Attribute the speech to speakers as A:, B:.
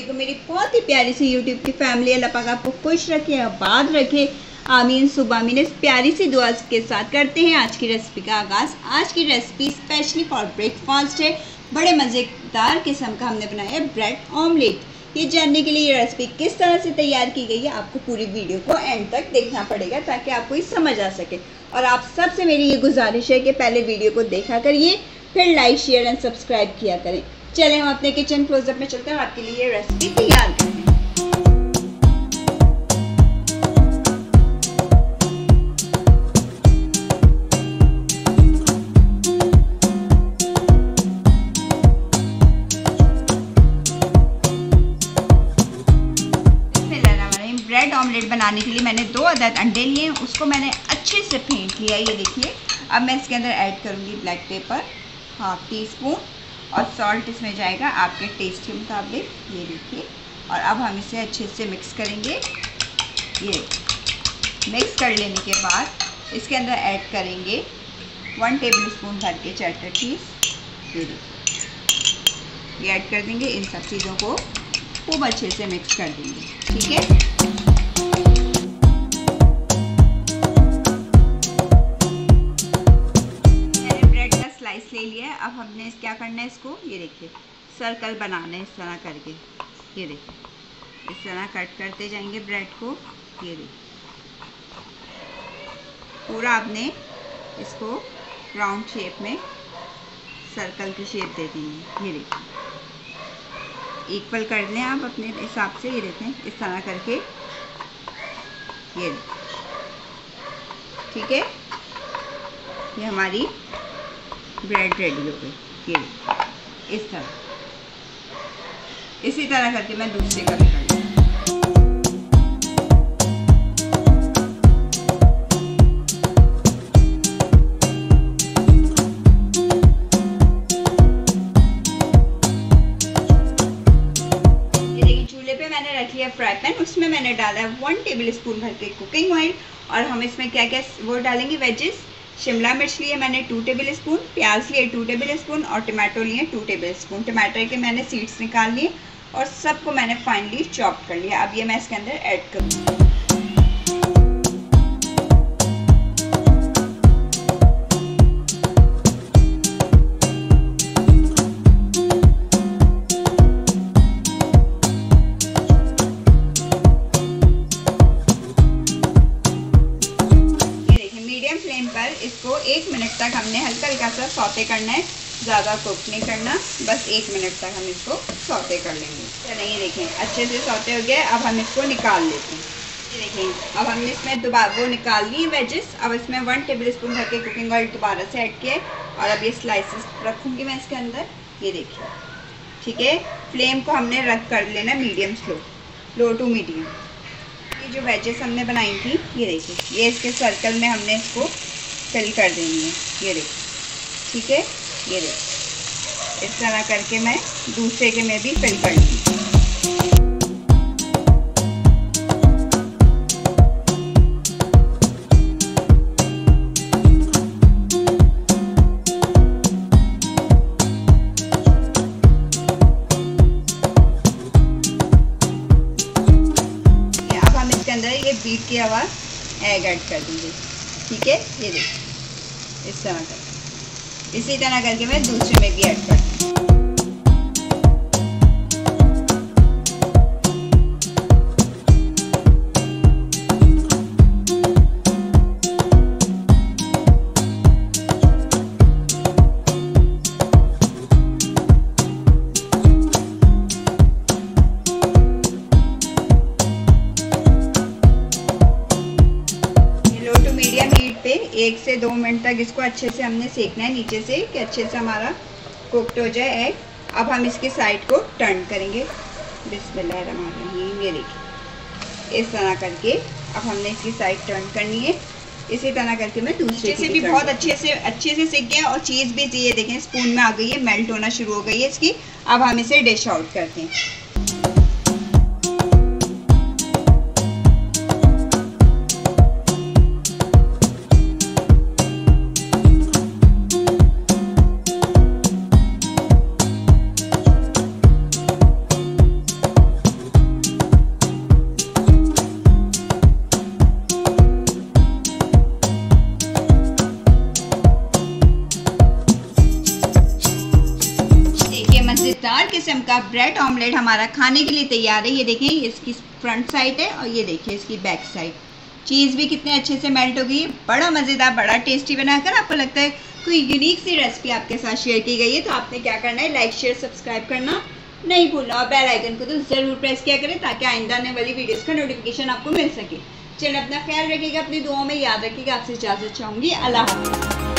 A: वालेकुम। मेरी बहुत ही प्यारी सी यूट्यूब की फैमिली, अल्लाह पाक आपको खुश रखे, आबाद रखे, आमीन सुबह आमीन। इस प्यारी सी दुआ के साथ करते हैं आज की रेसिपी का आगाज़। आज की रेसिपी स्पेशली फॉर ब्रेकफास्ट है। बड़े मज़ेदार किस्म का हमने बनाया है ब्रेड ऑमलेट। ये जानने के लिए ये रेसिपी किस तरह से तैयार की गई है, आपको पूरी वीडियो को एंड तक देखना पड़ेगा ताकि आपको ये समझ आ सके। और आप सबसे मेरी ये गुजारिश है कि पहले वीडियो को देखा करिए, फिर लाइक शेयर एंड सब्सक्राइब किया करें। चलें हम अपने किचन क्लोजअप में चलते हैं और आपके लिए ये रेसिपी तैयार करें। ब्रेड ऑमलेट बनाने के लिए मैंने 2 अदद अंडे लिए, उसको मैंने अच्छे से फेंट लिया। ये देखिए, अब मैं इसके अंदर ऐड करूँगी ब्लैक पेपर 1/2 टीस्पून और सॉल्ट इसमें जाएगा आपके टेस्ट के मुताबिक। ये देखिए, और अब हम इसे अच्छे से मिक्स करेंगे। ये मिक्स कर लेने के बाद इसके अंदर ऐड करेंगे 1 टेबलस्पून भर के चटर चीज़। ये देखिए, ये ऐड कर देंगे। इन सब चीज़ों को खूब अच्छे से मिक्स कर देंगे, ठीक है। स्लाइस ले लिया है। अब हमने क्या करना है, इसको ये देखिए सर्कल बनाना है इस तरह करके। ये देखिए, इस तरह कट करते जाएंगे ब्रेड को। ये देखिए, पूरा आपने इसको राउंड शेप में सर्कल की शेप दे दी है। ये देखिए, इक्वल कर लें आप अपने हिसाब से। ये देखें, इस तरह करके। ये ठीक है, ये हमारी ब्रेड रेडी हो गई। ये इस तरह, इसी तरह करके मैं दूसरे का भी कर लूँगी। ये देखिए, चूल्हे पे मैंने रख लिया फ्राई पैन, उसमें मैंने डाला है 1 टेबलस्पून भर के कुकिंग ऑयल। और हम इसमें क्या क्या वो डालेंगे, वेजेस। शिमला मिर्च लिए मैंने 2 टेबलस्पून, प्याज लिए 2 टेबलस्पून और टमाटो लिए 2 टेबलस्पून। टमाटर के मैंने सीड्स निकाल लिए और सबको मैंने फाइनली चॉप कर लिया। अब ये मैं इसके अंदर ऐड करूँगी। इसको 1 मिनट तक हमने हल्का हल्का सा सौते करना है, ज़्यादा कुक नहीं करना, बस 1 मिनट तक हम इसको सौते कर लेंगे। चलिए, ये देखें अच्छे से सौते हो गया। अब हम इसको निकाल लेते हैं। ये देखें, अब हमने इसमें दोबारा वो निकाल लिए वेजेस। अब इसमें 1 टेबलस्पून भर के कुकिंग ऑयल दोबारा से ऐड किया है और अब ये स्लाइसेस रखूँगी मैं इसके अंदर। ये देखिए, ठीक है। फ्लेम को हमने रख कर लेना मीडियम लो टू मीडियम। ये जो वेजेस हमने बनाई थी, ये देखिए, ये इसके सर्कल में हमने इसको फिल कर देनी है। ये देखिए, ठीक है। ये देखिए, इस तरह करके मैं दूसरे के में भी फिल कर लूँगी। अब हम इसके अंदर ये बीट किया हुआ एग ऐड कर देंगे, ठीक है। ये देखिए, इस तरह करके, इसी तरह करके मैं दूसरे में भी ऐड करती हूँ। मीडियम हीट पे 1 से 2 मिनट तक इसको अच्छे से हमने सेकना है नीचे से, कि अच्छे से हमारा कुक्ड हो जाए एग। अब हम इसकी साइड को टर्न करेंगे। बिस्मिल्लाहिर्रहमानिर्रहीम। ये देखिए, इस तरह करके अब हमने इसकी साइड टर्न करनी है। इसी तरह करके मैं दूसरे से भी बहुत अच्छे से सेक गया और चीज़ भी, ये देखें स्पून में आ गई है, मेल्ट होना शुरू हो गई है इसकी। अब हम इसे डिश आउट करते हैं। मज़ेदार किस्म का ब्रेड ऑमलेट हमारा खाने के लिए तैयार है। ये देखें, इसकी फ्रंट साइड है और ये देखिए इसकी बैक साइड। चीज़ भी कितने अच्छे से मेल्ट हो गई है। बड़ा मज़ेदार, बड़ा टेस्टी बनाकर आपको लगता है कोई यूनिक सी रेसिपी आपके साथ शेयर की गई है तो आपने क्या करना है, लाइक शेयर सब्सक्राइब करना नहीं भूलना और बेल आइकन को तो ज़रूर प्रेस किया करें ताकि आइंदा आने वाली वीडियोज़ का नोटिफिकेशन आपको मिल सके। चलिए अपना ख्याल रखिएगा, अपनी दुआओं में याद रखिएगा। आपसे इजाज़त चाहूँगी। अल्लाह हाफ़िज़।